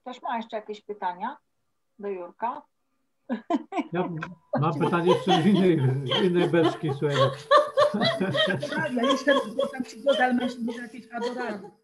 Ktoś ma jeszcze jakieś pytania do Jurka? Ja mam pytanie jeszcze z innej beczki, słuchaj. Ja jestem, bo tam ci głos, ale masz jakieś adoralne.